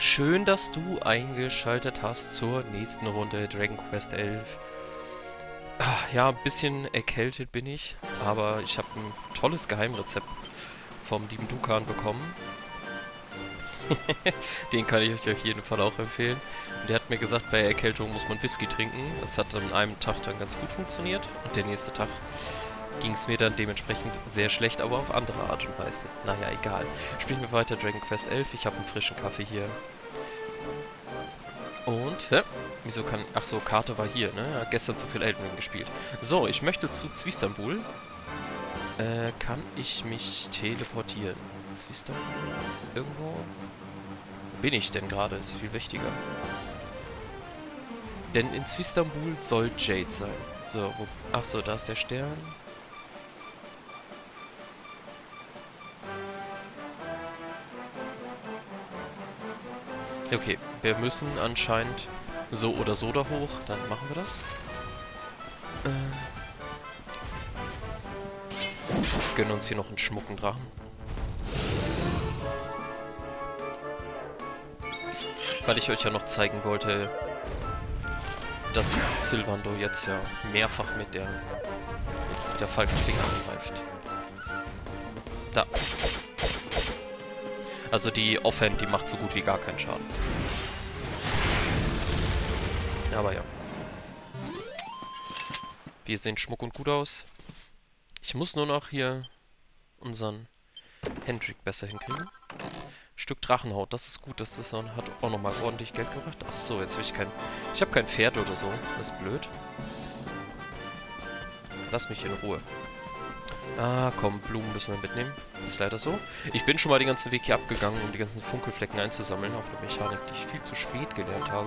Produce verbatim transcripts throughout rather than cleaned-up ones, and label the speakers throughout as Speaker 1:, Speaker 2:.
Speaker 1: Schön, dass du eingeschaltet hast zur nächsten Runde Dragon Quest elf. Ah, ja, ein bisschen erkältet bin ich, aber ich habe ein tolles Geheimrezept vom lieben Dukan bekommen. Den kann ich euch auf jeden Fall auch empfehlen. Und der hat mir gesagt, bei Erkältung muss man Whisky trinken. Das hat an einem Tag dann ganz gut funktioniert und der nächste Tag ging es mir dann dementsprechend sehr schlecht, aber auf andere Art und Weise. Naja, egal. Spielen wir weiter Dragon Quest elf. Ich habe einen frischen Kaffee hier. Und, hä? Wieso kann... Ach so, Karte war hier, ne? Hat gestern zu viel Elden Ring gespielt. So, ich möchte zu Zwistanbul. Äh, kann ich mich teleportieren? Zwistanbul? Irgendwo? Wo bin ich denn gerade? Ist viel wichtiger. Denn in Zwistanbul soll Jade sein. So, wo... Ach so, da ist der Stern. Okay, wir müssen anscheinend so oder so da hoch. Dann machen wir das. Äh, gönnen uns hier noch einen schmucken Drachen. Weil ich euch ja noch zeigen wollte, dass Sylvando jetzt ja mehrfach mit der, mit der Falkenklinge angreift. Da. Also die Offhand, die macht so gut wie gar keinen Schaden. Aber ja. Wir sehen schmuck und gut aus. Ich muss nur noch hier unseren Hendrik besser hinkriegen. Stück Drachenhaut, das ist gut, das ist, hat auch nochmal ordentlich Geld gebracht. Achso, jetzt habe ich kein... Ich habe kein Pferd oder so, das ist blöd. Lass mich in Ruhe. Ah, komm, Blumen müssen wir mitnehmen. Das ist leider so. Ich bin schon mal den ganzen Weg hier abgegangen, um die ganzen Funkelflecken einzusammeln, auf der Mechanik, die ich viel zu spät gelernt habe.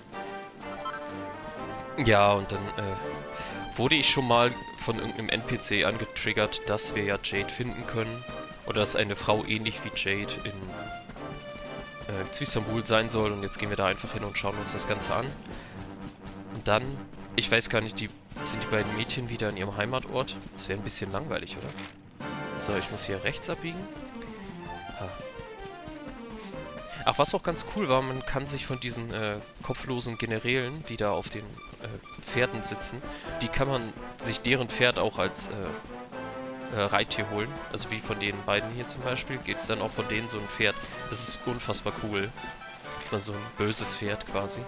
Speaker 1: Ja, und dann äh, wurde ich schon mal von irgendeinem N P C angetriggert, dass wir ja Jade finden können. Oder dass eine Frau ähnlich wie Jade in äh, Zwistanbul sein soll. Und jetzt gehen wir da einfach hin und schauen uns das Ganze an. Und dann, ich weiß gar nicht, die sind die beiden Mädchen wieder in ihrem Heimatort? Das wäre ein bisschen langweilig, oder? So, ich muss hier rechts abbiegen. Ah. Ach, was auch ganz cool war, man kann sich von diesen äh, kopflosen Generälen, die da auf den äh, Pferden sitzen, die kann man sich deren Pferd auch als äh, äh, Reittier holen. Also wie von den beiden hier zum Beispiel, geht es dann auch von denen so ein Pferd. Das ist unfassbar cool. Also ein böses Pferd quasi.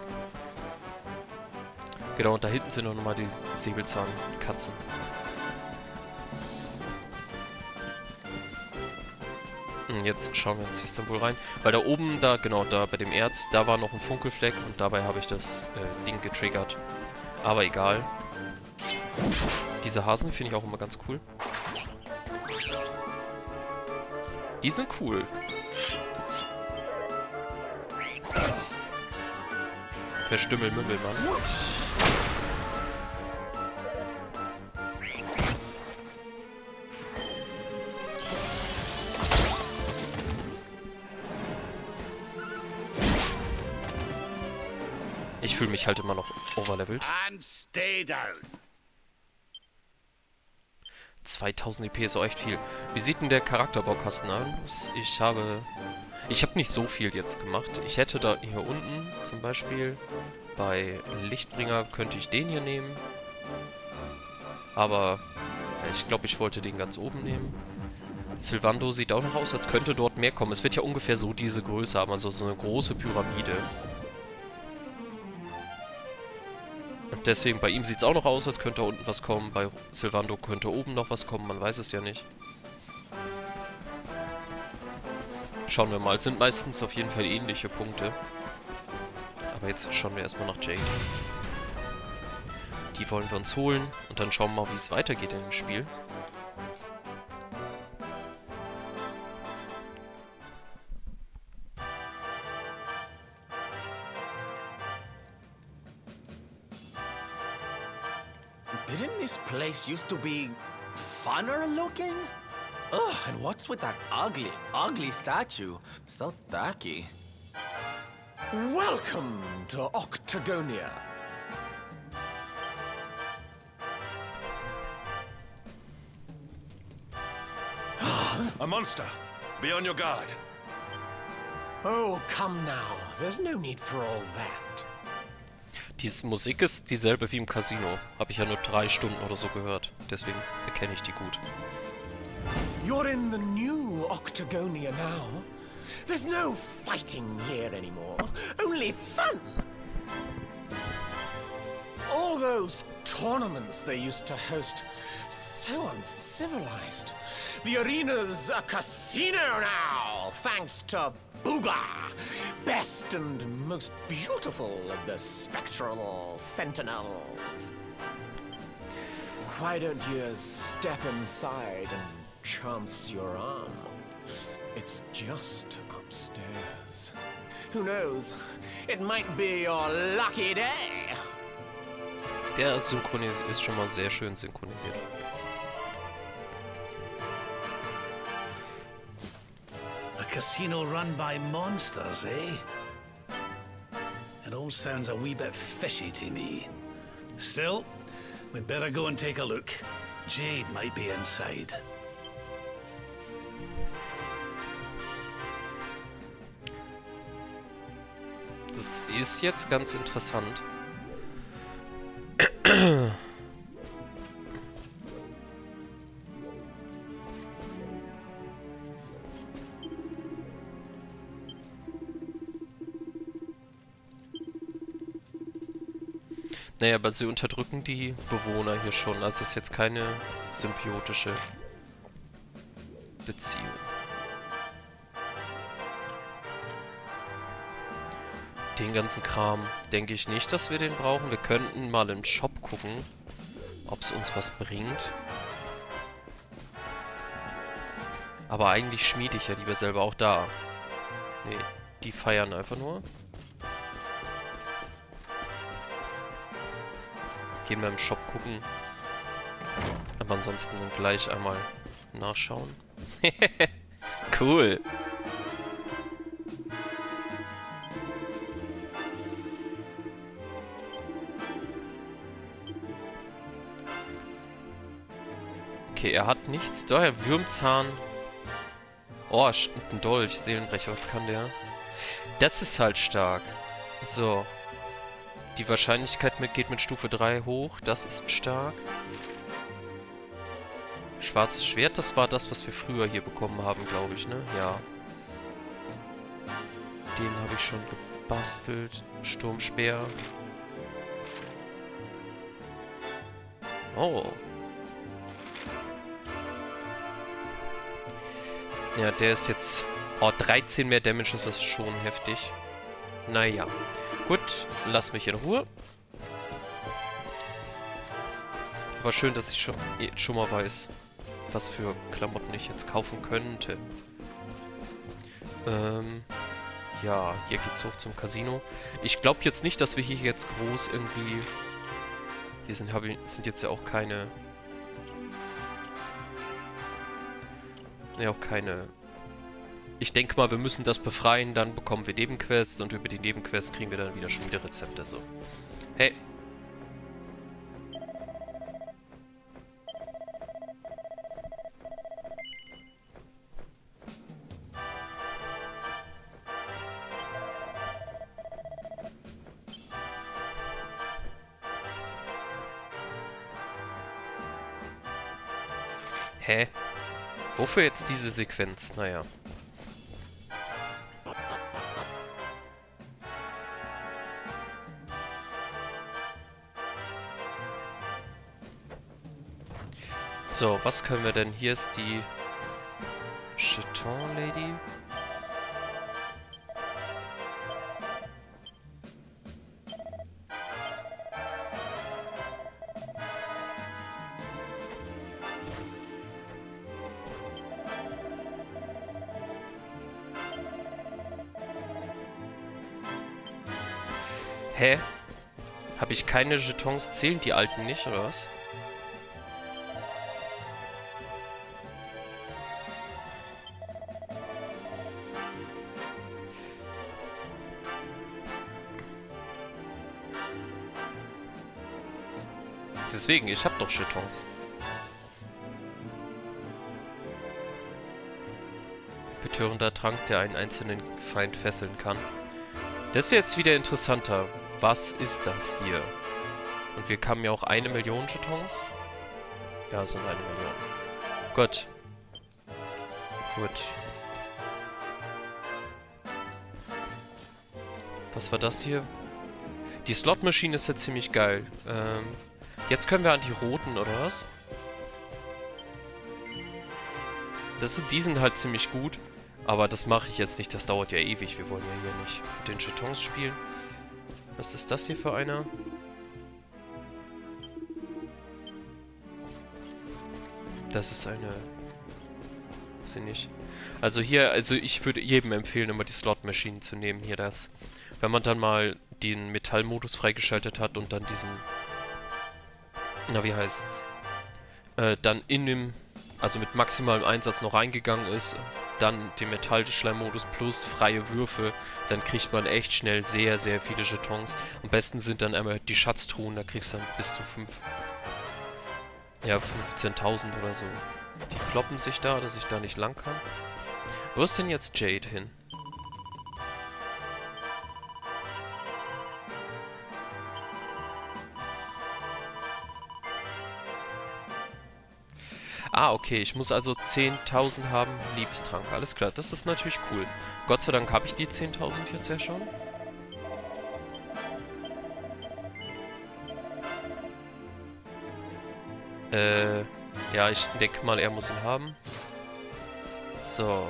Speaker 1: Genau, und da hinten sind auch nochmal die Säbelzahnkatzen. Jetzt schauen wir in Zwistanbul rein. Weil da oben, da, genau, da bei dem Erz, da war noch ein Funkelfleck und dabei habe ich das äh, Ding getriggert. Aber egal. Diese Hasen finde ich auch immer ganz cool. Die sind cool. Verstümmel Mümmelmann. Ich fühle mich halt immer noch overlevelt. zweitausend E P ist auch echt viel. Wie sieht denn der Charakterbaukasten aus? Ich habe... Ich habe nicht so viel jetzt gemacht. Ich hätte da hier unten zum Beispiel bei Lichtbringer könnte ich den hier nehmen. Aber ja, ich glaube, ich wollte den ganz oben nehmen. Sylvando sieht auch noch aus, als könnte dort mehr kommen. Es wird ja ungefähr so diese Größe haben, also so eine große Pyramide. Und deswegen, bei ihm sieht es auch noch aus, als könnte da unten was kommen. Bei Sylvando könnte oben noch was kommen, man weiß es ja nicht. Schauen wir mal. Es sind meistens auf jeden Fall ähnliche Punkte. Aber jetzt schauen wir erstmal nach Jade. Die wollen wir uns holen. Und dann schauen wir mal, wie es weitergeht in dem Spiel.
Speaker 2: Didn't this place used to be funner looking? Ugh, and what's with that ugly, ugly statue? So tacky.
Speaker 3: Welcome to Octagonia.
Speaker 4: A monster. Be on your guard.
Speaker 3: Oh, come now. There's no need for all that.
Speaker 1: Die Musik ist dieselbe wie im Casino. Habe ich ja nur drei Stunden oder so gehört. Deswegen erkenne ich die gut.
Speaker 3: You're in the new Octagonia now. There's no fighting here anymore. Only fun. All those tournaments they used to host, so uncivilized. The arena's a casino now, thanks to Booga, best and most beautiful of the spectral sentinels. Why don't you step inside and chance your arm? It's just upstairs. Who knows? It might be your lucky day.
Speaker 1: Der Synchronis ist schon mal sehr schön synchronisiert.
Speaker 4: A casino run by monsters, eh? It all sounds a wee bit fishy to me. Still, we'd better go and take a look. Jade might be inside.
Speaker 1: Das ist jetzt ganz interessant. Naja, aber sie unterdrücken die Bewohner hier schon. Also es ist jetzt keine symbiotische Beziehung. Den ganzen Kram denke ich nicht, dass wir den brauchen. Wir könnten mal im Shop gucken, ob es uns was bringt. Aber eigentlich schmiede ich ja lieber selber auch da. Nee, die feiern einfach nur. Gehen wir im Shop gucken. Aber ansonsten gleich einmal nachschauen. Cool. Okay, er hat nichts. Doch, er Würmzahn. Oh, ein Dolch. Seelenbrecher, was kann der? Das ist halt stark. So. Die Wahrscheinlichkeit mit, geht mit Stufe drei hoch. Das ist stark. Schwarzes Schwert, das war das, was wir früher hier bekommen haben, glaube ich, ne? Ja. Den habe ich schon gebastelt. Sturmspeer. Oh. Ja, der ist jetzt... Oh, dreizehn mehr Damage, das ist schon heftig. Naja. Gut, lass mich in Ruhe. War schön, dass ich schon, schon mal weiß, was für Klamotten ich jetzt kaufen könnte. Ähm... Ja, hier geht's hoch zum Casino. Ich glaube jetzt nicht, dass wir hier jetzt groß irgendwie... Hier sind, sind jetzt ja auch keine... Ja, auch keine... Ich denke mal, wir müssen das befreien, dann bekommen wir Nebenquests und über die Nebenquests kriegen wir dann wieder Schmiederezepte, so. Hey! Hä? Wofür jetzt diese Sequenz? Naja. So, was können wir denn? Hier ist die Cheton Lady. Hä? Habe ich keine Jetons? Zählen die alten nicht, oder was? Deswegen, ich hab doch Jetons. Bitte zerstörender Trank, der einen einzelnen Feind fesseln kann. Das ist jetzt wieder interessanter. Was ist das hier? Und wir kamen ja auch eine Million Jetons. Ja, es sind eine Million. Gut. Gut. Was war das hier? Die Slot-Maschine ist jetzt ziemlich geil. Ähm, jetzt können wir an die roten, oder was? Das sind, die sind halt ziemlich gut. Aber das mache ich jetzt nicht. Das dauert ja ewig. Wir wollen ja hier nicht mit den Jetons spielen. Was ist das hier für einer? Das ist eine... Weiß ich nicht. Also hier, also ich würde jedem empfehlen, immer die Slot-Maschinen zu nehmen. Hier das. Wenn man dann mal den Metallmodus freigeschaltet hat und dann diesen... Na, wie heißt's? Äh, dann in dem... Also mit maximalem Einsatz noch reingegangen ist, dann den Metallschleimmodus plus freie Würfe, dann kriegt man echt schnell sehr, sehr viele Jetons. Am besten sind dann einmal die Schatztruhen, da kriegst du dann bis zu fünf... Ja, fünfzehntausend oder so. Die kloppen sich da, dass ich da nicht lang kann. Wo ist denn jetzt Jade hin? Ah, okay, ich muss also zehntausend haben, Liebestrank. Alles klar, das ist natürlich cool. Gott sei Dank habe ich die zehntausend jetzt ja schon. Äh, ja, ich denke mal, er muss ihn haben. So.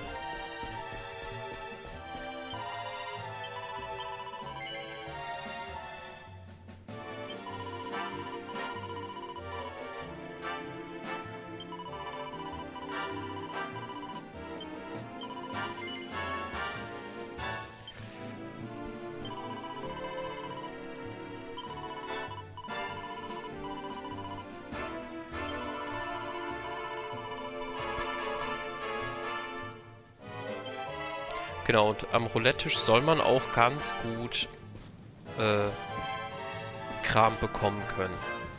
Speaker 1: Genau, und am Roulette-Tisch soll man auch ganz gut äh, Kram bekommen können.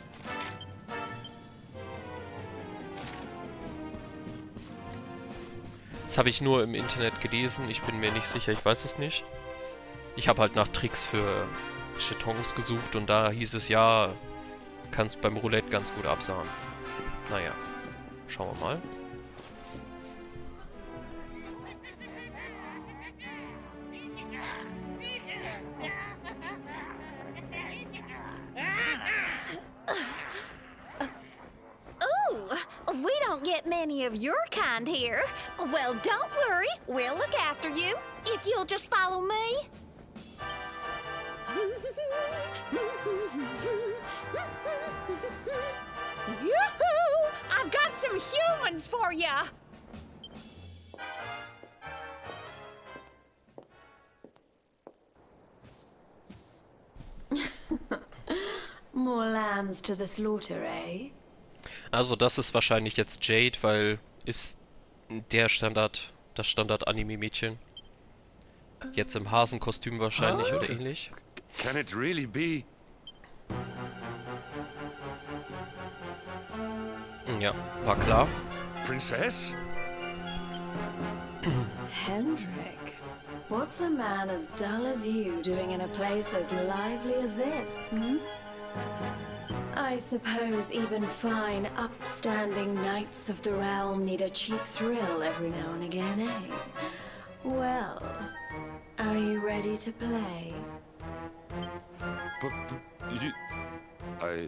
Speaker 1: Das habe ich nur im Internet gelesen, ich bin mir nicht sicher, ich weiß es nicht. Ich habe halt nach Tricks für Jetons gesucht und da hieß es, ja, kannst beim Roulette ganz gut absahen. Naja, schauen wir mal.
Speaker 5: Many of your kind here. Well, don't worry. We'll look after you if you'll just follow me. Yoo-hoo! I've got some humans for ya.
Speaker 6: More lambs to the slaughter, eh?
Speaker 1: Also das ist wahrscheinlich jetzt Jade, weil ist der Standard, das Standard-Anime-Mädchen. Jetzt im Hasenkostüm wahrscheinlich huh? oder ähnlich.
Speaker 7: Can it really be?
Speaker 1: Ja, war klar.
Speaker 7: Princess?
Speaker 6: Hendrik, what's a man as dull as you doing in a place as lively as this, hmm? I suppose even fine, upstanding knights of the realm need a cheap thrill every now and again, eh? Well, are you ready to play?
Speaker 7: But, but you... I...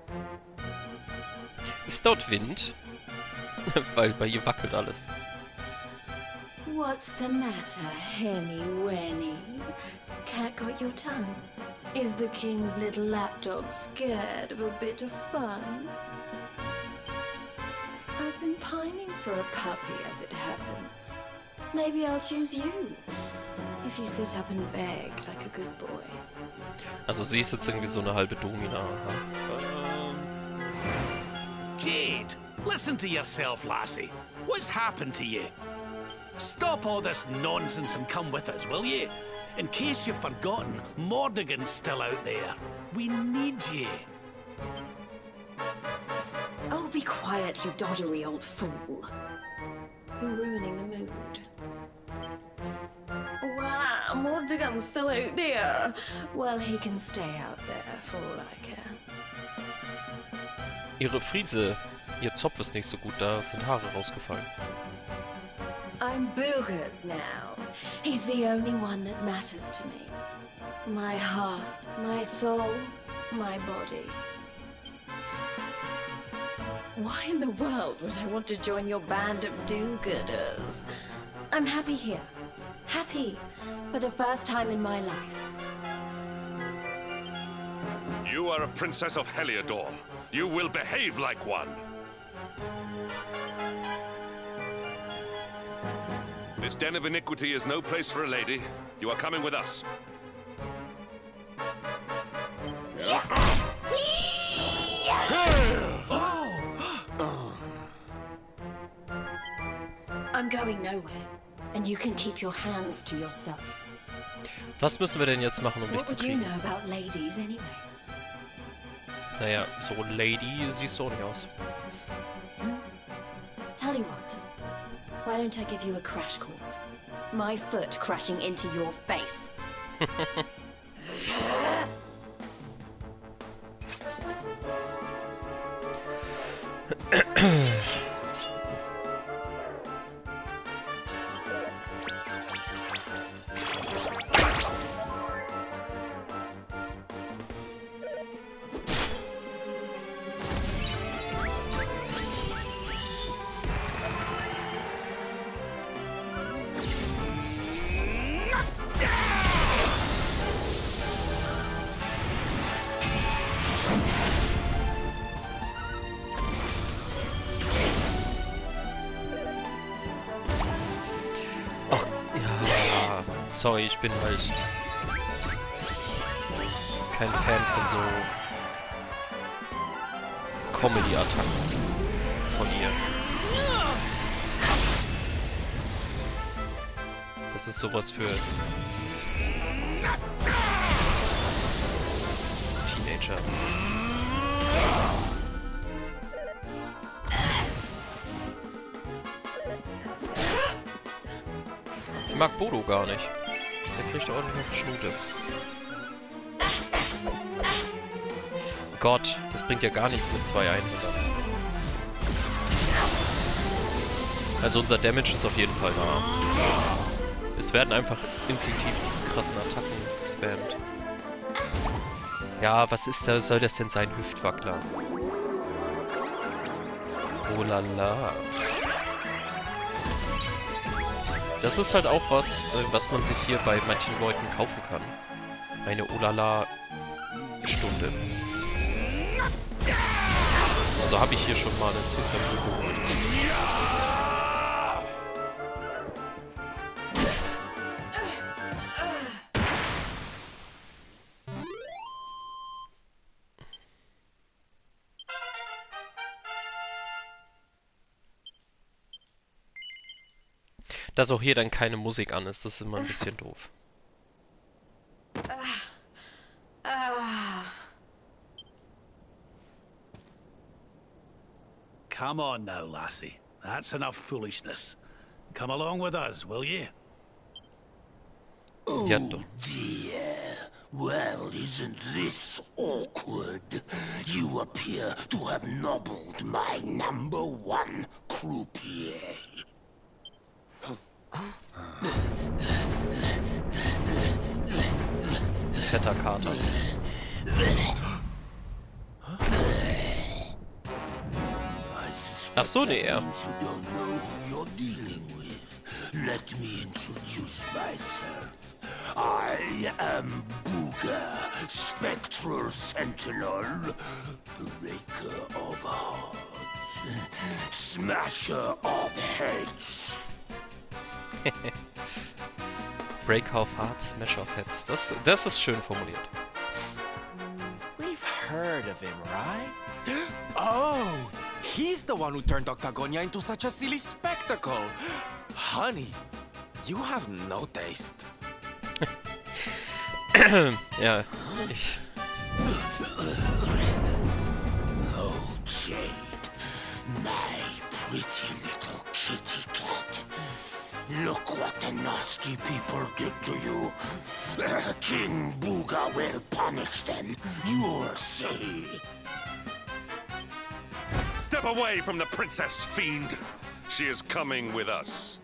Speaker 1: Ist dort Wind? Weil bei ihr wackelt alles.
Speaker 6: What's the matter, Henny Wenny? Cat got your tongue? Is the king's little lapdog scared of a bit of fun? I've been pining for a puppy, as it happens. Maybe I'll choose you, if you sit up and beg like a good boy.
Speaker 1: Also sie ist jetzt irgendwie so eine halbe Domina.
Speaker 4: Um... Jade, listen to yourself, lassie. What's happened to you? Stop all this nonsense and come with us, will you? In case you've forgotten, Mordegon's still out there. We need you.
Speaker 6: Oh, be quiet, you doddery old fool. You're ruining the mood. damn Mordegon's still out there. Well, he can stay out there for all I care.
Speaker 1: Ihre Friese, ihr Zopf ist nicht so gut, da sind Haare rausgefallen.
Speaker 6: I'm Booger's now. He's the only one that matters to me. My heart, my soul, my body. Why in the world would I want to join your band of do-gooders? I'm happy here. Happy for the first time in my life.
Speaker 7: You are a princess of Heliodor. You will behave like one. This den of iniquity is no place for a lady. You are coming with us.
Speaker 6: I'm going nowhere, and you can keep your hands to yourself.
Speaker 1: Was müssen wir denn jetzt machen, um dich
Speaker 6: What
Speaker 1: zu
Speaker 6: would you
Speaker 1: kriegen?
Speaker 6: know about ladies anyway?
Speaker 1: Naja, so Lady siehst du auch nicht aus.
Speaker 6: Tell you what, why don't I give you a crash course? My foot crashing into your face.
Speaker 1: Sorry, ich bin halt kein Fan von so Comedy-Attacken von ihr. Das ist sowas für Teenager. Sie mag Bodo gar nicht. Der kriegt ordentlich auf die Schnute. Gott, das bringt ja gar nicht mit zwei hundert. Also unser Damage ist auf jeden Fall da. Es werden einfach instinktiv die krassen Attacken gespammt. Ja, was ist da? Soll das denn sein, Hüftwackler? Oh la la. Das ist halt auch was, was man sich hier bei manchen Leuten kaufen kann. Eine Olala-Stunde. Also habe ich hier schon mal einen Zwischenstand geholt. Dass auch hier dann keine Musik an ist, das ist immer ein bisschen doof.
Speaker 4: Come on now, lassie. That's enough foolishness. Come along with us, will you?
Speaker 1: Ja, doch.
Speaker 8: Dear. Well, isn't this awkward? You appear to have nobbled my number one croupier.
Speaker 1: Fetter Kater. Ach so, nee, er.
Speaker 8: Let me introduce myself. I am Booger, Spectral Sentinel, Breaker of Hearts, Smasher of Heads.
Speaker 1: Break of Hearts, Smash of Heads. Das, das ist schön formuliert.
Speaker 2: We've heard of him, right? Oh, he's the one who turned Octagonia into such a silly spectacle. Honey, you have no taste.
Speaker 1: Ja, ich...
Speaker 8: Oh, Jade, my pretty little kitty cat. Look what the nasty people did to you. Uh, King Booga will punish them. You'll see.
Speaker 7: Step away from the princess, fiend. She is coming with us.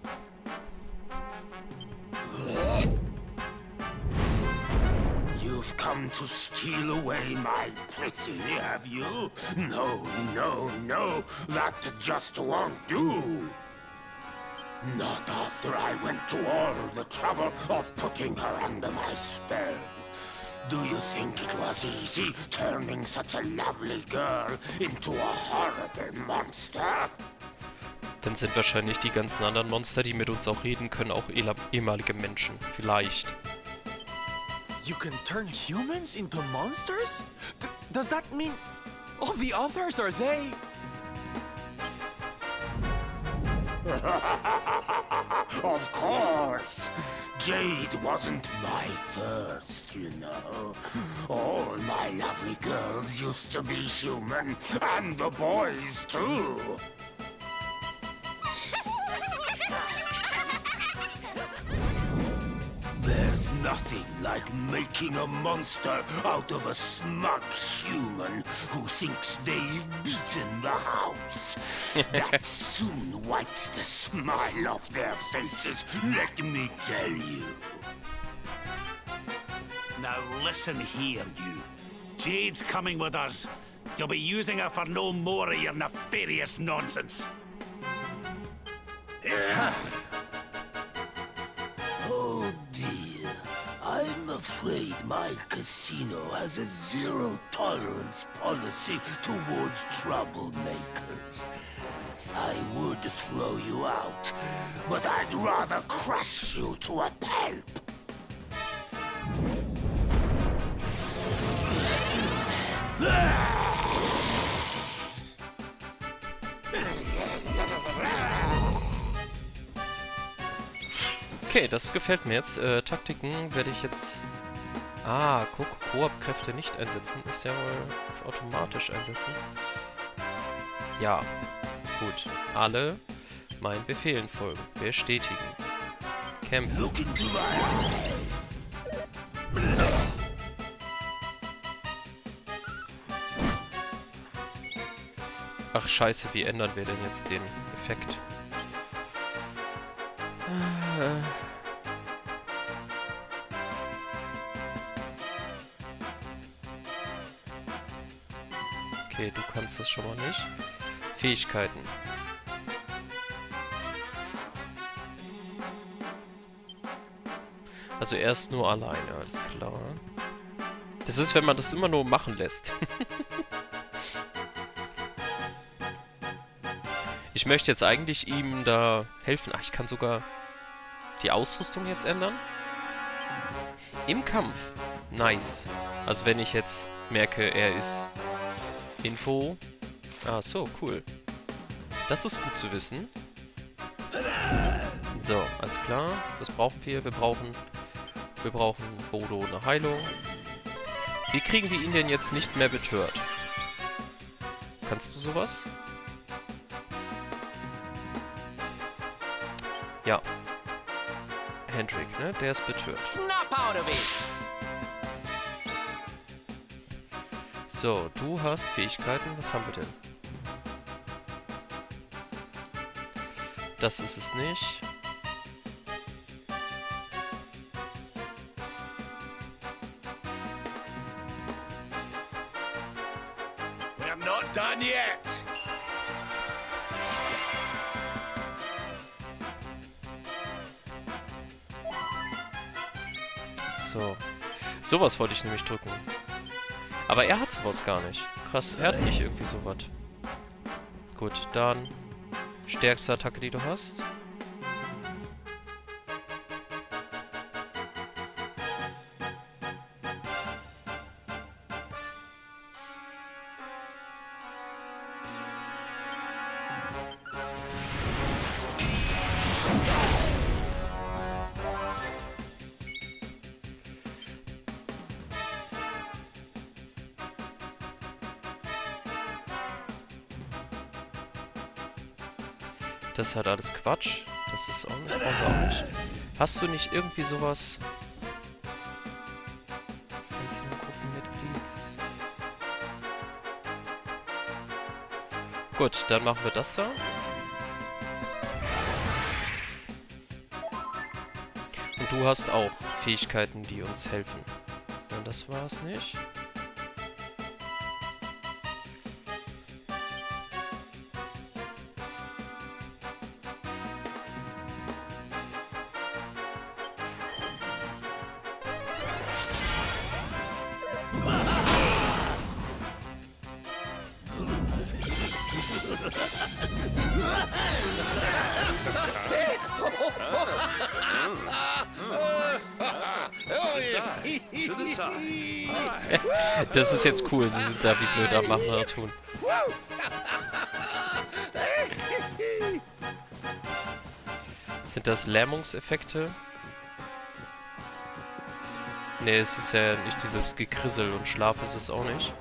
Speaker 8: You've come to steal away my pretty, have you? No, no, no. That just won't do. Not after I went to all the trouble of putting her under my spell. Do you think it was easy turning such a lovely girl into a horrible monster?
Speaker 1: Dann sind wahrscheinlich die ganzen anderen Monster, die mit uns auch reden können, auch ehemalige Menschen. Vielleicht.
Speaker 2: You can turn humans into monsters? D does that mean all the others are they?
Speaker 8: Of course! Jade wasn't my first, you know. All my lovely girls used to be human, and the boys too. There's nothing like making a monster out of a smug human who thinks they've beaten the house. That soon wipes the smile off their faces, let me tell you.
Speaker 4: Now listen here, you. Jade's coming with us. You'll be using her for no more of your nefarious nonsense.
Speaker 8: Oh dear, I'm afraid my casino has a zero-tolerance policy towards troublemakers. I would throw you out, but I'd rather crush you to a pulp.
Speaker 1: Okay, das gefällt mir jetzt. Äh, Taktiken werde ich jetzt... Ah, guck, Koop-Kräfte nicht einsetzen. Ist ja wohl auf automatisch einsetzen. Ja, gut. Alle meinen Befehlen folgen. Bestätigen. Kämpfen. Ach scheiße, wie ändern wir denn jetzt den Effekt? Okay, du kannst das schon mal nicht. Fähigkeiten. Also er ist nur alleine, alles klar. Das ist, wenn man das immer nur machen lässt. Ich möchte jetzt eigentlich ihm da helfen. Ach, ich kann sogar die Ausrüstung jetzt ändern. Im Kampf. Nice. Also wenn ich jetzt merke, er ist Info. Ah, so, cool. Das ist gut zu wissen. So, alles klar. Was brauchen wir? Wir brauchen... Wir brauchen Bodo eine Heilung. Wie kriegen wir ihn denn jetzt nicht mehr betört? Kannst du sowas? Ja. Hendrik, ne? Der ist betört. So, du hast Fähigkeiten. Was haben wir denn? Das ist es nicht.
Speaker 4: We're not done yet.
Speaker 1: So. Sowas wollte ich nämlich drücken. Aber er hat sowas gar nicht. Krass, er hat nicht irgendwie sowas. Gut, dann stärkste Attacke, die du hast. Das ist halt alles Quatsch. Das ist auch nicht, brauchen wir auch nicht. Hast du nicht irgendwie sowas... Das einzelne Gruppenmitglieds... Gut, dann machen wir das da. Und du hast auch Fähigkeiten, die uns helfen. Ja, das war es nicht. Das ist jetzt cool, sie sind da wie blöd am Machen oder tun. Sind das Lähmungseffekte? Ne, es ist ja nicht dieses Gekrissel und Schlaf ist es auch nicht.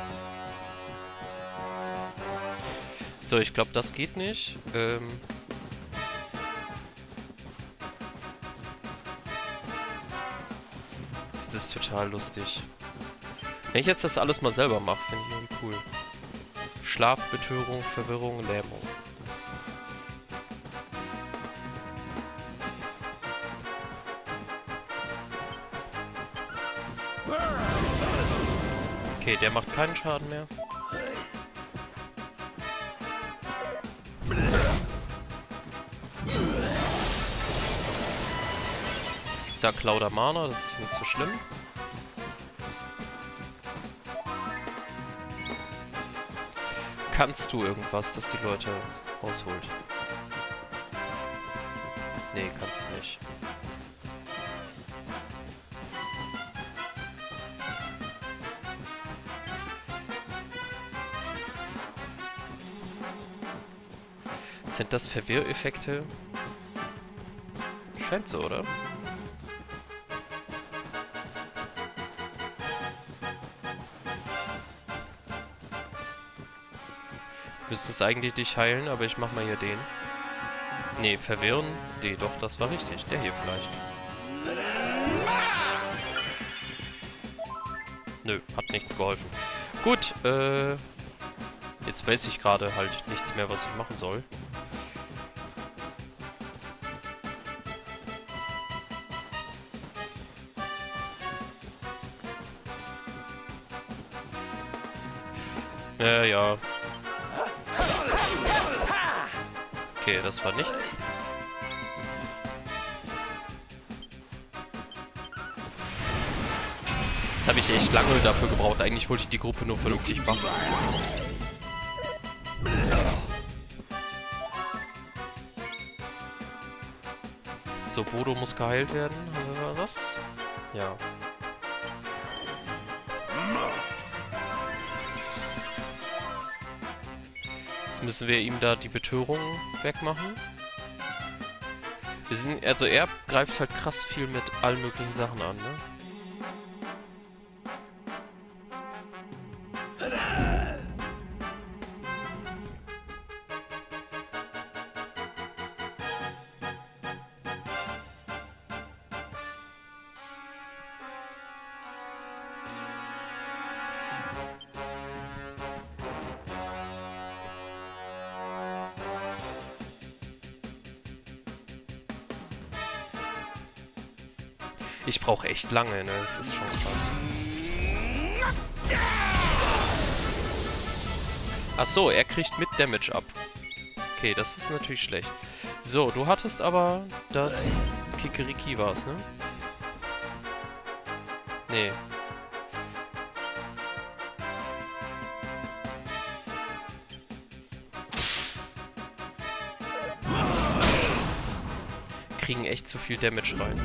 Speaker 1: So, ich glaube, das geht nicht. Ähm... Das ist total lustig. Wenn ich jetzt das alles mal selber mache, finde ich irgendwie cool. Schlaf, Betörung, Verwirrung, Lähmung. Okay, der macht keinen Schaden mehr. Da klaut er Mana, das ist nicht so schlimm. Kannst du irgendwas, das die Leute rausholt? Nee, kannst du nicht. Sind das Verwirreffekte? Scheint so, oder? Müsste es eigentlich dich heilen, aber ich mach mal hier den. Nee, verwirren? Nee, doch, das war richtig. Der hier vielleicht. Nö, hat nichts geholfen. Gut, äh... jetzt weiß ich gerade halt nichts mehr, was ich machen soll. Äh, ja. Okay, das war nichts. Jetzt habe ich echt lange dafür gebraucht. Eigentlich wollte ich die Gruppe nur vernünftig machen. So, Bodo muss geheilt werden. Haben wir was? Ja. Jetzt müssen wir ihm da die Betörung wegmachen. Wir sind, also er greift halt krass viel mit allen möglichen Sachen an, ne? Ich brauche echt lange, ne? Das ist schon krass. Ach so, er kriegt mit Damage ab. Okay, das ist natürlich schlecht. So, du hattest aber das... Kikeriki war's, ne? Nee. Kriegen echt zu viel Damage rein.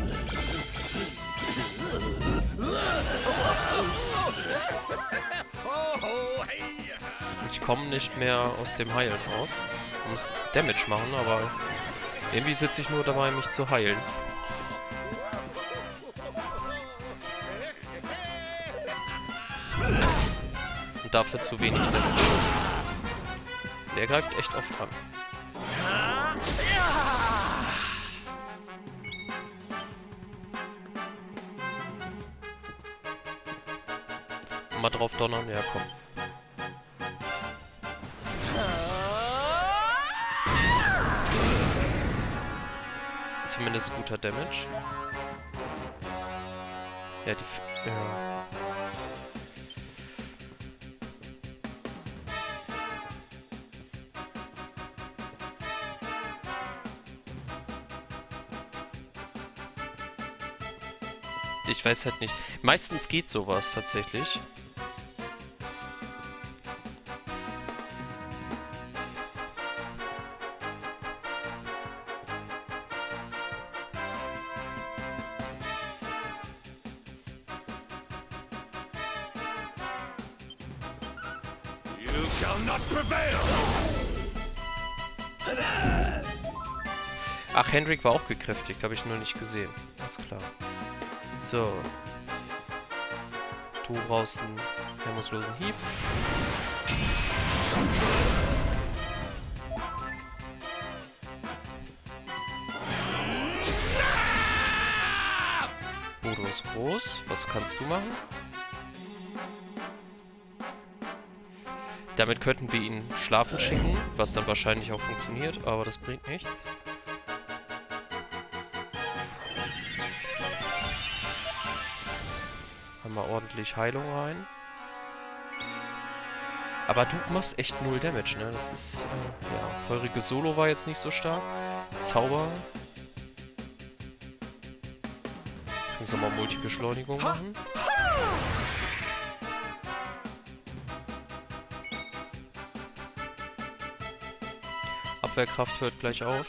Speaker 1: Ich komme nicht mehr aus dem Heilen raus. Ich muss Damage machen, aber irgendwie sitze ich nur dabei, mich zu heilen. Und dafür zu wenig Damage. Der greift echt oft an. Nochmal drauf donnern? Ja, komm. Das ist zumindest guter Damage. Ja, die... F ja. Ich weiß halt nicht. Meistens geht sowas tatsächlich.
Speaker 8: You shall not prevail.
Speaker 1: Ach, Hendrik war auch gekräftigt, habe ich nur nicht gesehen. Alles klar. So. Du brauchst einen hemmungslosen Hieb. Bodo ist groß. Was kannst du machen? Damit könnten wir ihn schlafen schicken, was dann wahrscheinlich auch funktioniert, aber das bringt nichts. Mal ordentlich Heilung rein. Aber du machst echt null Damage, ne? Das ist, äh, ja, feuriges Solo war jetzt nicht so stark. Zauber. Kannst du mal Multibeschleunigung machen. Abwehrkraft hört gleich auf.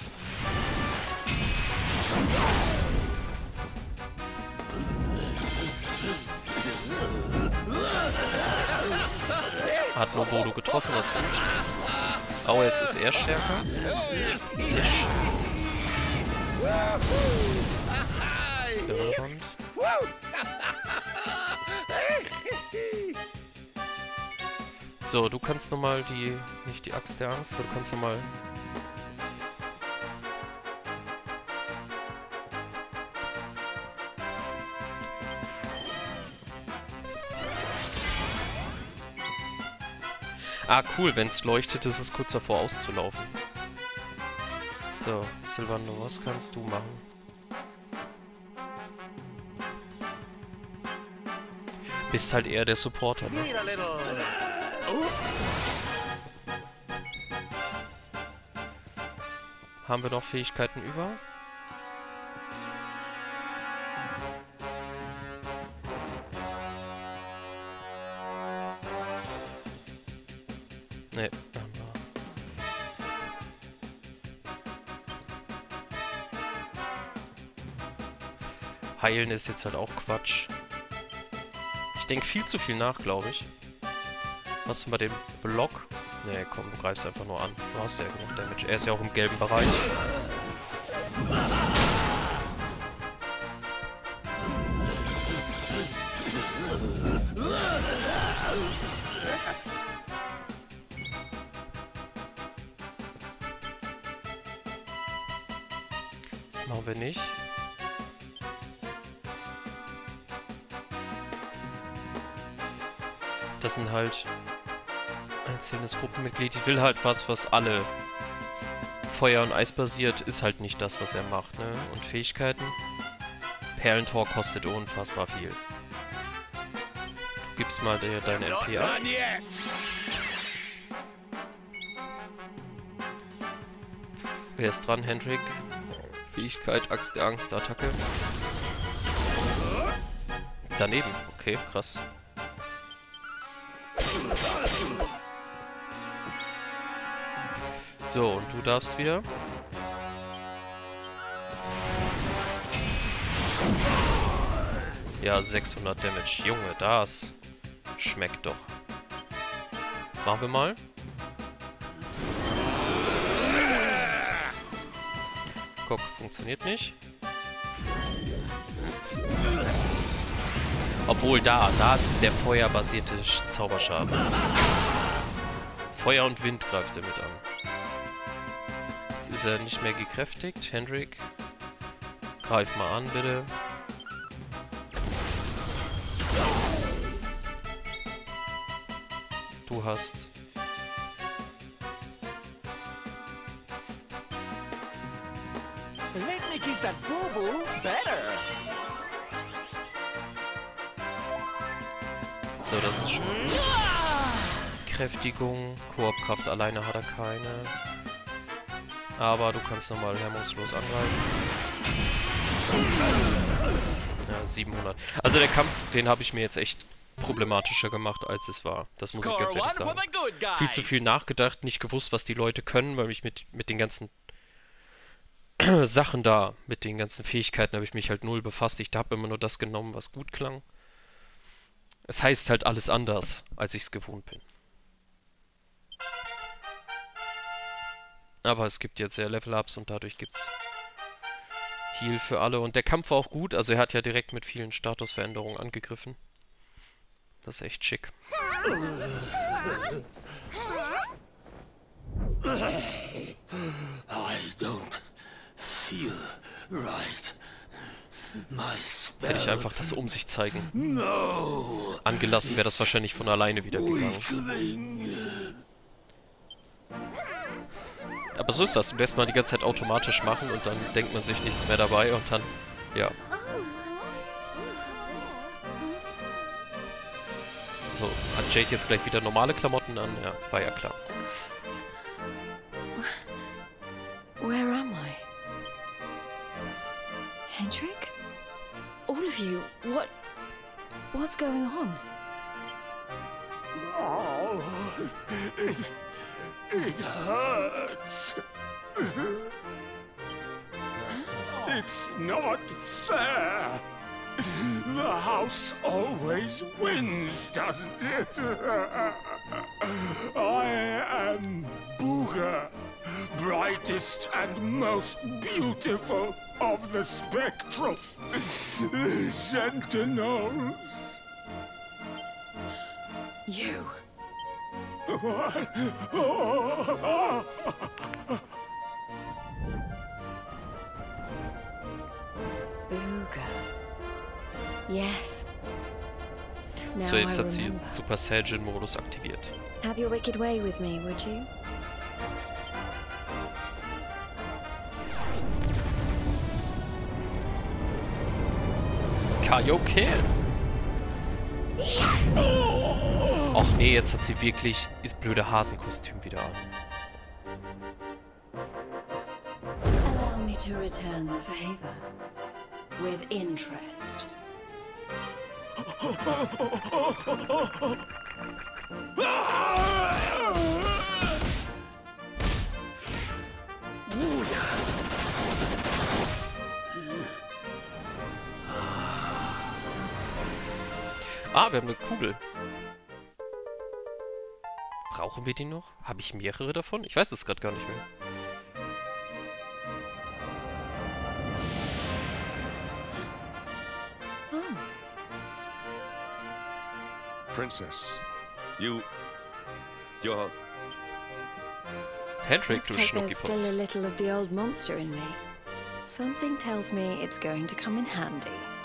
Speaker 1: Hat nur Bodo getroffen, das ist gut. Oh, jetzt ist er stärker. Zisch. Das ist irrelevant. So, du kannst nochmal die... Nicht die Axt der Angst, aber du kannst nochmal... Ah, cool, wenn es leuchtet, ist es kurz davor auszulaufen. So, Sylvander, was kannst du machen? Bist halt eher der Supporter, ne? Haben wir noch Fähigkeiten über? Ne, haben wir. Heilen ist jetzt halt auch Quatsch. Ich denke viel zu viel nach, glaube ich. Hast du mal den Block? Ne, komm, du greifst einfach nur an. Du hast ja genug Damage. Er ist ja auch im gelben Bereich. Das machen wir nicht. Das sind halt einzelnes Gruppenmitglied. Ich will halt was, was alle Feuer und Eis basiert, ist halt nicht das, was er macht, ne? Und Fähigkeiten. Perlentor kostet unfassbar viel. Du gibst mal dir deine M P ab. Wer ist dran, Hendrik? Fähigkeit, Axt der Angst, Attacke. Daneben, okay, krass. So, und du darfst wieder. Ja, sechshundert Damage. Junge, das schmeckt doch. Machen wir mal. Guck, funktioniert nicht. Obwohl da, da ist der feuerbasierte Zauberschaden. Feuer und Wind greift er mit an. Jetzt ist er nicht mehr gekräftigt. Hendrik, greif mal an, bitte. du hast.
Speaker 2: Let me kiss that boo-boo better.
Speaker 1: So, das ist schon. Kräftigung, Koop-Kraft alleine hat er keine. Aber du kannst nochmal hemmungslos angreifen. Ja, siebenhundert. Also der Kampf, den habe ich mir jetzt echt problematischer gemacht, als es war. Das muss ich ganz ehrlich sagen. Viel zu viel nachgedacht, nicht gewusst, was die Leute können, weil ich mit, mit den ganzen Sachen da, mit den ganzen Fähigkeiten habe ich mich halt null befasst. Ich habe immer nur das genommen, was gut klang. Es heißt halt alles anders, als ich es gewohnt bin. Aber es gibt jetzt ja Level-Ups und dadurch gibt es Heal für alle. Und der Kampf war auch gut, also er hat ja direkt mit vielen Statusveränderungen angegriffen. Das ist echt schick.
Speaker 8: I don't feel right. My spell.
Speaker 1: Hätte ich einfach das um sich zeigen
Speaker 8: No.
Speaker 1: angelassen, wäre das wahrscheinlich von alleine wieder gegangen. Aber so ist das. Du lässt man die ganze Zeit automatisch machen und dann denkt man sich nichts mehr dabei und dann, ja. So, hat Jade jetzt gleich wieder normale Klamotten an? Ja, war ja klar.
Speaker 6: Where am I? Hendrik? All of you, what... what's going on?
Speaker 8: Oh, it, it hurts. It's not fair. The house always wins, doesn't it? I am Booga, brightest and most beautiful of the spectral sentinels.
Speaker 6: You?
Speaker 8: What? Oh.
Speaker 6: Booga. Yes. Now
Speaker 1: So, jetzt
Speaker 6: I
Speaker 1: hat sie
Speaker 6: remember.
Speaker 1: Super Saiyajin-Modus aktiviert.
Speaker 6: Have your wicked way with me, would you?
Speaker 1: Kaioken! Och nee, jetzt hat sie wirklich das blöde Hasenkostüm wieder an.
Speaker 6: Allow me to return the favor. With interest.
Speaker 1: Ah, wir haben eine Kugel. Brauchen wir die noch? Habe ich mehrere davon? Ich weiß es gerade gar nicht mehr.
Speaker 6: Oh.
Speaker 7: Princess, you... you're...
Speaker 1: Hendrik, du
Speaker 6: Looks like there's still a
Speaker 1: Schnuckiputz.
Speaker 6: little of the old monster in me. Something tells me it's going to come in handy.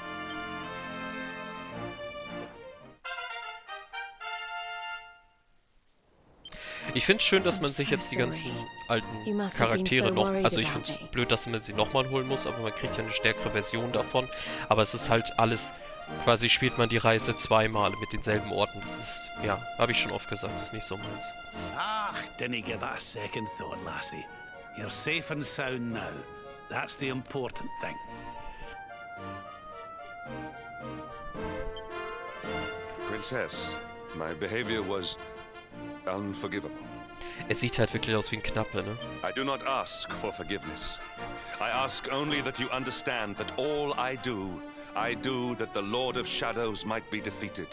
Speaker 1: Ich finde es schön, dass man
Speaker 6: I'm
Speaker 1: sich
Speaker 6: so
Speaker 1: jetzt die ganzen
Speaker 6: sorry.
Speaker 1: alten
Speaker 6: You must have been
Speaker 1: Charaktere
Speaker 6: so
Speaker 1: noch...
Speaker 6: worried
Speaker 1: Also ich
Speaker 6: about
Speaker 1: finde es
Speaker 6: me.
Speaker 1: blöd, dass man sie nochmal holen muss, aber man kriegt ja eine stärkere Version davon. Aber es ist halt alles... Quasi spielt man die Reise zweimal mit denselben Orten. Das ist... Ja, habe ich schon oft gesagt, das ist nicht so meins.
Speaker 4: Ach, didn't give it a second thought, lassie. You're safe and sound now. That's the important thing.
Speaker 7: Princess, my behavior was unforgivable.
Speaker 1: Er sieht halt wirklich aus wie ein Knappe, ne?
Speaker 7: I do not ask for forgiveness. I ask only that you understand that all I do, I do that the Lord of Shadows might be defeated.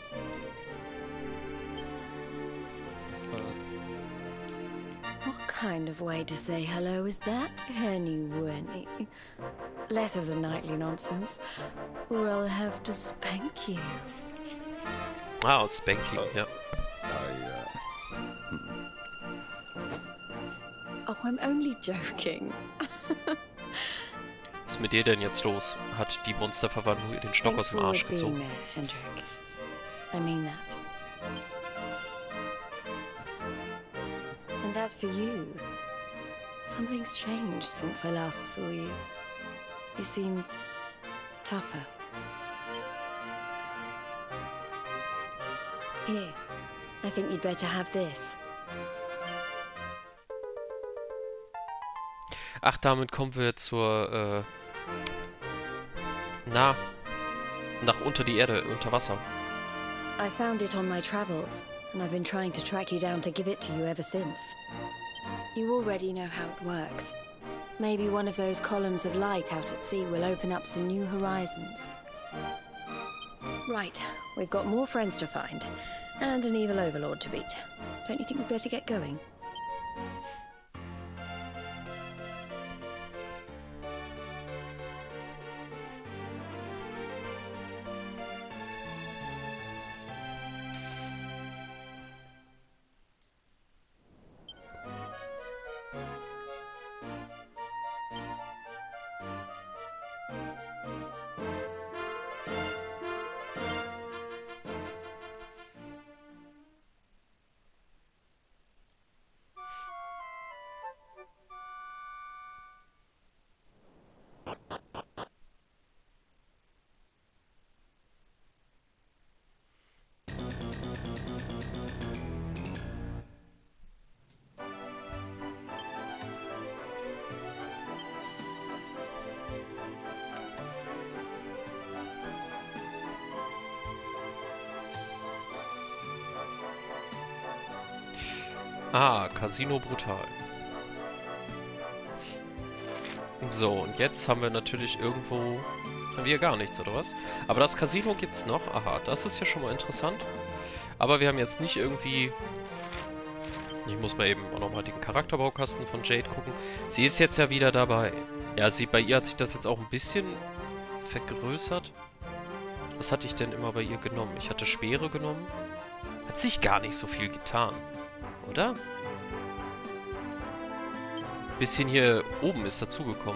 Speaker 6: What kind of way to say hello is that, Henny Wenny? Less of the nightly nonsense, or I'll have to spank you.
Speaker 1: Ah, aus Spanky, ja.
Speaker 6: Oh, I'm only joking.
Speaker 1: Was ist mit dir denn jetzt los? Hat die Monsterverwandlung ihr den Stock
Speaker 6: Thanks
Speaker 1: aus dem
Speaker 6: for
Speaker 1: Arsch
Speaker 6: always being
Speaker 1: gezogen?
Speaker 6: there, Hendrik. I mean that. And as for you, something's changed since I last saw you. You seem tougher. Here, I think you'd better have this.
Speaker 1: Ach, damit kommen wir zur, äh, na, nach unter die Erde, unter Wasser.
Speaker 6: I found it on my travels, and I've been trying to track you down to give it to you ever since. You already know how it works. Maybe one of those columns of light out at sea will open up some new horizons. Right, we've got more friends to find, and an evil overlord to beat. Don't you think we'd better get going?
Speaker 1: Ah, Casino Brutal. So, und jetzt haben wir natürlich irgendwo... Haben wir gar nichts, oder was? Aber das Casino gibt's noch. Aha, das ist ja schon mal interessant. Aber wir haben jetzt nicht irgendwie... Ich muss mal eben auch nochmal den Charakterbaukasten von Jade gucken. Sie ist jetzt ja wieder dabei. Ja, sie, bei ihr hat sich das jetzt auch ein bisschen vergrößert. Was hatte ich denn immer bei ihr genommen? Ich hatte Speere genommen. Hat sich gar nicht so viel getan. Oder? Bisschen hier oben ist dazugekommen.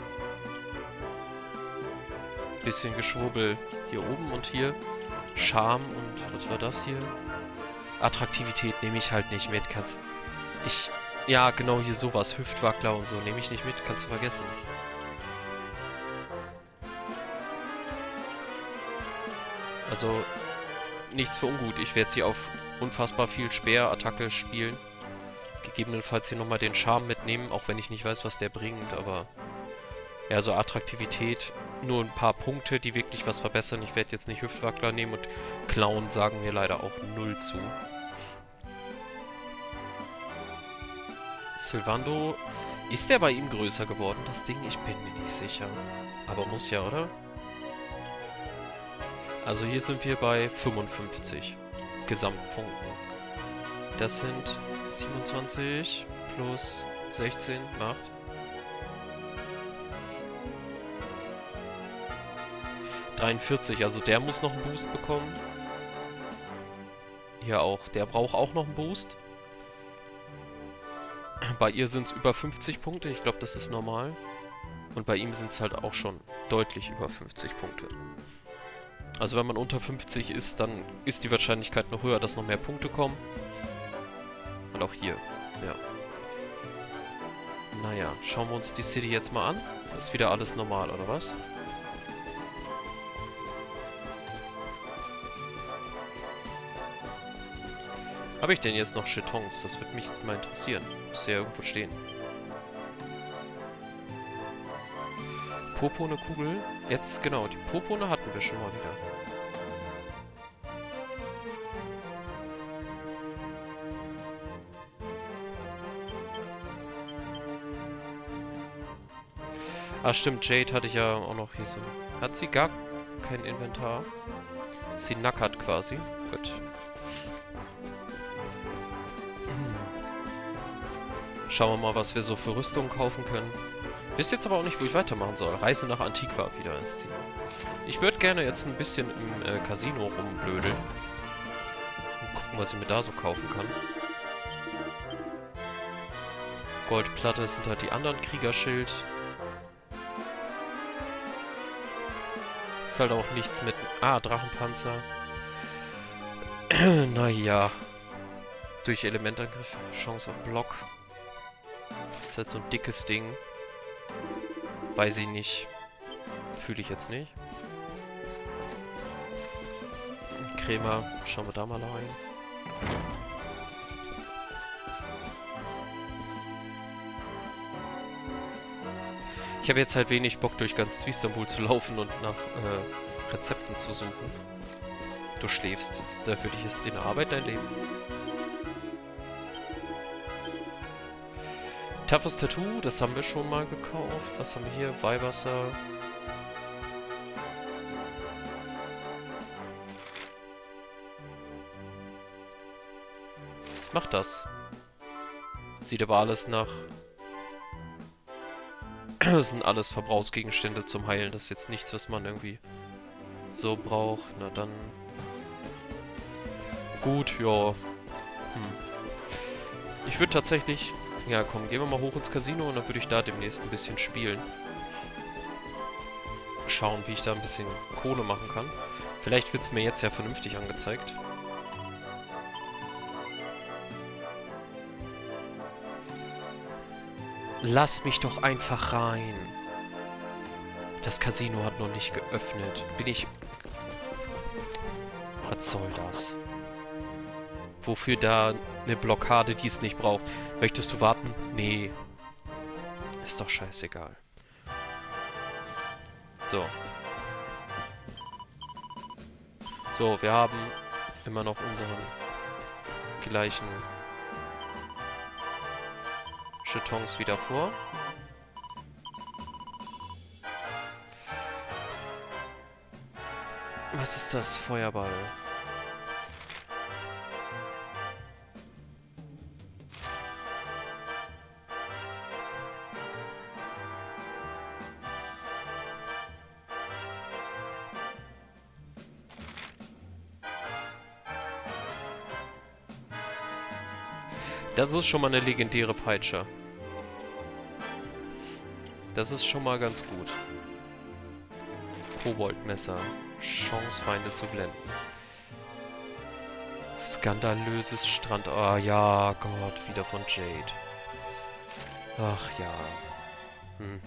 Speaker 1: Bisschen Geschwurbel hier oben und hier. Charme und was war das hier? Attraktivität nehme ich halt nicht mit. Kannst. Ich. Ja, genau hier sowas. Hüftwackler und so nehme ich nicht mit. Kannst du vergessen. Also. Nichts für ungut. Ich werde sie auf unfassbar viel Speerattacke spielen. Gegebenenfalls hier nochmal den Charme mitnehmen, auch wenn ich nicht weiß, was der bringt, aber... Ja, so Attraktivität, nur ein paar Punkte, die wirklich was verbessern. Ich werde jetzt nicht Hüftwackler nehmen und Clown sagen mir leider auch null zu. Sylvando, ist der bei ihm größer geworden, das Ding? Ich bin mir nicht sicher. Aber muss ja, oder? Also hier sind wir bei fünfundfünfzig Gesamtpunkten. Das sind siebenundzwanzig plus sechzehn macht dreiundvierzig, also der muss noch einen Boost bekommen. Hier auch, der braucht auch noch einen Boost. Bei ihr sind es über fünfzig Punkte, ich glaube, das ist normal. Und bei ihm sind es halt auch schon deutlich über fünfzig Punkte. Also wenn man unter fünfzig ist, dann ist die Wahrscheinlichkeit noch höher, dass noch mehr Punkte kommen. Und auch hier, ja. Naja, schauen wir uns die City jetzt mal an. Ist wieder alles normal, oder was? Habe ich denn jetzt noch Chetons? Das würde mich jetzt mal interessieren. Muss ja irgendwo stehen. Popone Kugel. Jetzt, genau, die Popone hatten wir schon mal wieder. Ah, stimmt, Jade hatte ich ja auch noch hier so. Hat sie gar kein Inventar? Ist sie nackert quasi? Gut. Schauen wir mal, was wir so für Rüstungen kaufen können. Wisst jetzt aber auch nicht, wo ich weitermachen soll. Reise nach Antiqua wieder ins Ziel. Ich würde gerne jetzt ein bisschen im äh, Casino rumblödeln. Und gucken, was ich mir da so kaufen kann. Goldplatte sind halt die anderen Kriegerschild. Ist halt auch nichts mit... Ah, Drachenpanzer. Naja. Durch Elementangriff, Chance auf Block. Das ist halt so ein dickes Ding. Weiß ich nicht. Fühle ich jetzt nicht. Krämer, schauen wir da mal rein. Ich habe jetzt halt wenig Bock, durch ganz Istanbul zu laufen und nach äh, Rezepten zu suchen. Du schläfst. Dafür dich ist in Arbeit dein Leben. Toughes Tattoo, das haben wir schon mal gekauft. Was haben wir hier? Weihwasser. Was macht das? Sieht aber alles nach... Das sind alles Verbrauchsgegenstände zum Heilen. Das ist jetzt nichts, was man irgendwie so braucht. Na dann... Gut, ja. Hm. Ich würde tatsächlich... Ja, komm, gehen wir mal hoch ins Casino und dann würde ich da demnächst ein bisschen spielen. Schauen, wie ich da ein bisschen Kohle machen kann. Vielleicht wird es mir jetzt ja vernünftig angezeigt. Lass mich doch einfach rein. Das Casino hat noch nicht geöffnet. Bin ich... Was soll das? Wofür da eine Blockade, die es nicht braucht? Möchtest du warten? Nee. Ist doch scheißegal. So. So, wir haben immer noch unseren gleichen Jetons wieder vor. Was ist das? Feuerball. Das ist schon mal eine legendäre Peitsche. Das ist schon mal ganz gut. Koboldmesser. Chance, Feinde zu blenden. Skandalöses Strand... Oh ja, Gott, wieder von Jade. Ach ja. Hm.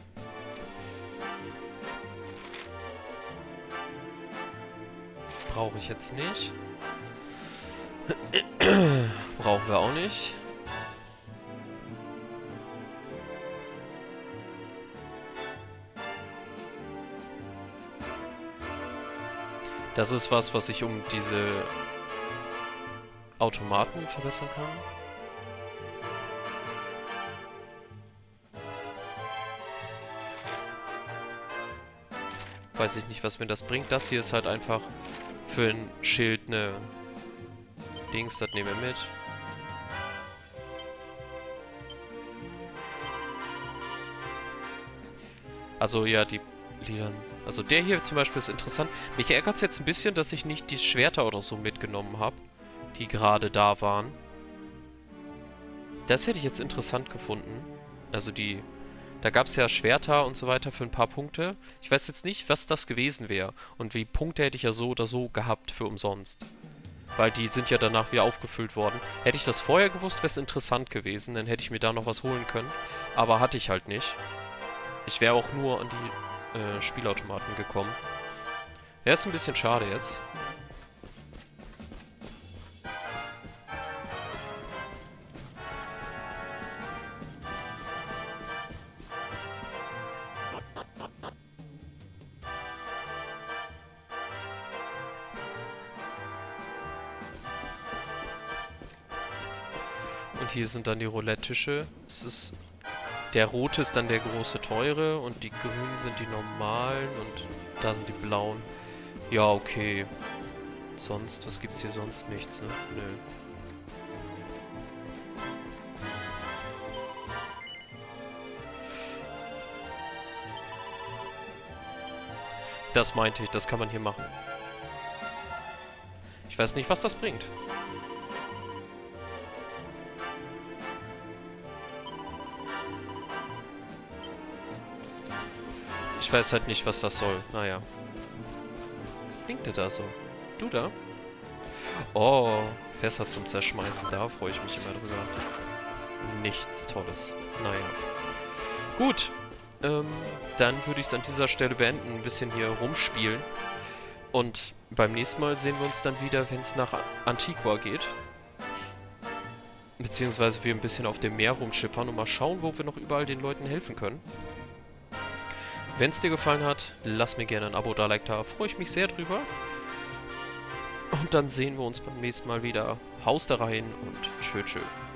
Speaker 1: Brauche ich jetzt nicht. Brauchen wir auch nicht. Das ist was, was ich um diese Automaten verbessern kann. Weiß ich nicht, was mir das bringt. Das hier ist halt einfach für ein Schild eine Dings, das nehmen wir mit. Also ja, die Liedern. Also der hier zum Beispiel ist interessant. Mich ärgert es jetzt ein bisschen, dass ich nicht die Schwerter oder so mitgenommen habe, die gerade da waren. Das hätte ich jetzt interessant gefunden. Also die... Da gab es ja Schwerter und so weiter für ein paar Punkte. Ich weiß jetzt nicht, was das gewesen wäre. Und die Punkte hätte ich ja so oder so gehabt für umsonst. Weil die sind ja danach wieder aufgefüllt worden. Hätte ich das vorher gewusst, wäre es interessant gewesen. Dann hätte ich mir da noch was holen können. Aber hatte ich halt nicht. Ich wäre auch nur an die äh, Spielautomaten gekommen. Ja, ist ein bisschen schade jetzt. Und hier sind dann die Roulette-Tische. Es ist... Der rote ist dann der große teure und die grünen sind die normalen und da sind die blauen. Ja, okay. Sonst, was gibt's hier sonst? Nichts, ne? Nö. Das meinte ich, das kann man hier machen. Ich weiß nicht, was das bringt. Ich weiß halt nicht, was das soll. Naja. Was blinkt denn da so? Du da? Oh, Fässer zum Zerschmeißen, da freue ich mich immer drüber. Nichts Tolles. Naja. Gut. Ähm, dann würde ich es an dieser Stelle beenden, ein bisschen hier rumspielen. Und beim nächsten Mal sehen wir uns dann wieder, wenn es nach Antiqua geht. Beziehungsweise wir ein bisschen auf dem Meer rumschippern und mal schauen, wo wir noch überall den Leuten helfen können. Wenn es dir gefallen hat, lass mir gerne ein Abo da, Like da. Freue ich mich sehr drüber. Und dann sehen wir uns beim nächsten Mal wieder. Haust da rein und tschö tschö.